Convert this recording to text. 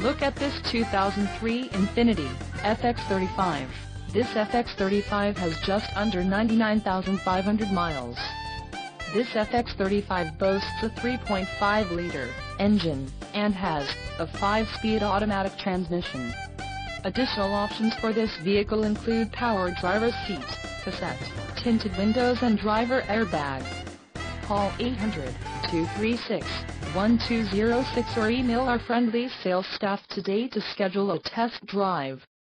Look at this 2003 Infiniti FX35. This FX35 has just under 99,500 miles. This FX35 boasts a 3.5-liter engine, and has a 5-speed automatic transmission. Additional options for this vehicle include power driver's seat, cassette, tinted windows and driver airbag. Call 800-236-1206 or email our friendly sales staff today to schedule a test drive.